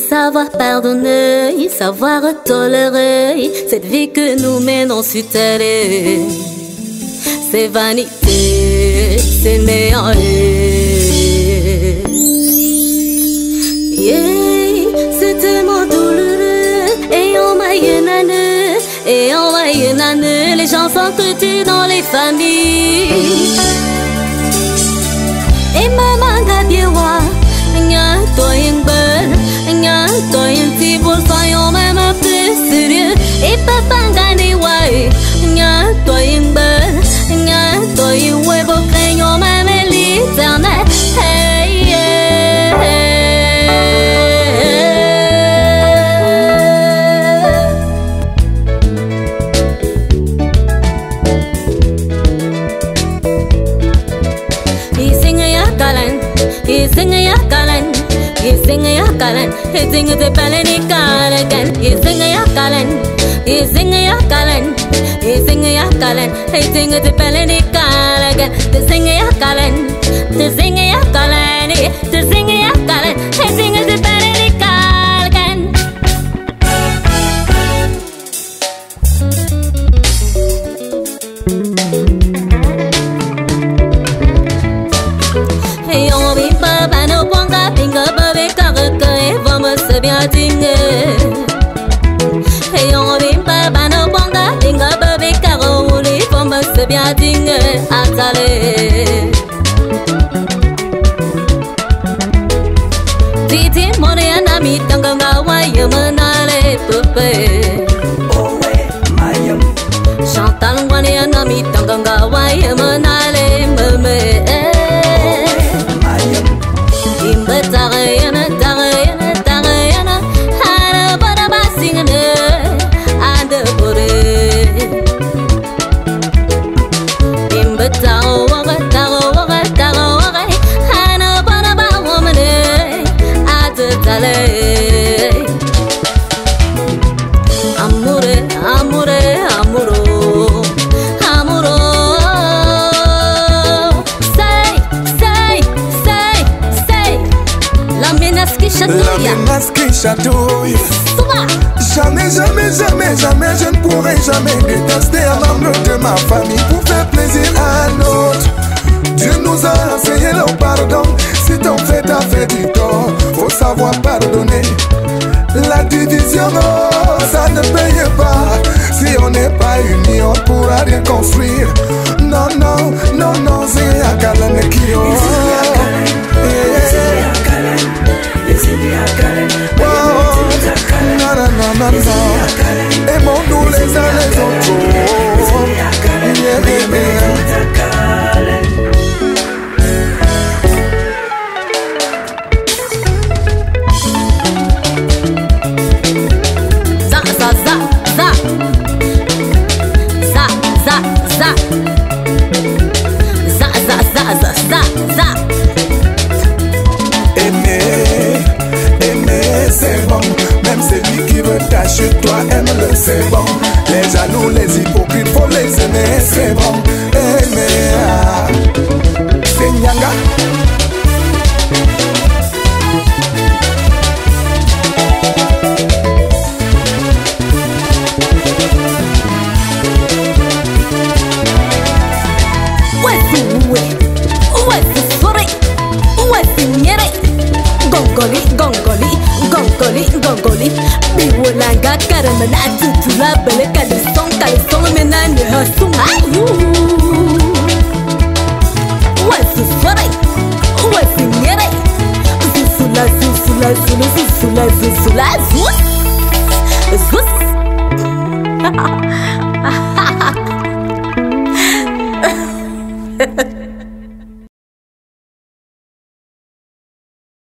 savoir pardonner, savoir tolérer cette vie que nous menons sur terre. C'est vanité, c'est néant. C'est tellement douloureux. Et on m'a les gens s'entretuent dans les familles. Et maman gabiewa, nya toyen bonne, nya toyen tibol, soyons même un peu sérieux. Et papa gane wai, nya toyen bonne, nya toyen webo, craignons même l'éternel. Hey, yeah, hey. He sing ya kalan, he sing ya kalan, he sing the balani kalagan. He sing ya kalan, he sing ya kalan, he sing ya kalan, he sing the balani kalagan. The sing ya kalan, the sing ya kalan, the sing ya kalan, he sing the balani kalagan. Hey, on vit pas, bah no ponga, pinga, bébé, carreque, vamos se bien dîner. Hey, on vit pas, bah no ponga, pinga, bébé, carreque, vamos se bien dîner. Attale. Titi, mon ami, tanga, waye, manale, pepe. Oh, ouais, mayam. Chantal, mon ami, tanga, waye, manale, meme. Tarayana, hana bada basingane, ande bore. Imba tarowaga, hana bada ba womane, ade tale. Amore, amuro. La menace qui chatouille. Jamais, je ne pourrai jamais détester un membre de ma famille pour faire plaisir à un autre. Dieu nous a enseigné le pardon. Si ton fait t'a fait du tort, faut savoir pardonner. La division, oh, ça ne paye pas. Si on n'est pas unis, on pourra rien construire. Non, c'est à Kalan qui aimons-nous les uns les autres. Aimer, c'est bon. Même celui qui veut tâcher toi, aime-le, c'est bon. Les jaloux, les hypocrites, faut les aimer, c'est bon. Aimer, c'est Nyanga. Gongoli, biwolanga karamana tutula bele kalison menane hasung ayu. Wasi forai, wasi nyere, zusula, zus.